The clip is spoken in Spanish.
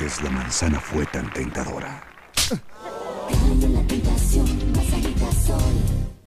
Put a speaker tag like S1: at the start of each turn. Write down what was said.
S1: vez la manzana fue tan tentadora.
S2: Cae en la tentación, más agitación.